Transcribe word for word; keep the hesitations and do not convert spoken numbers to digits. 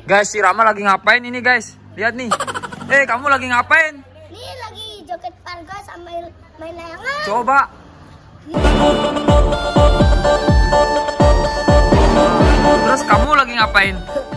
Guys, si Rama lagi ngapain ini guys? Lihat nih. Eh, kamu lagi ngapain? Nih lagi joget parga sambil main layangan. Coba. Terus kamu lagi ngapain?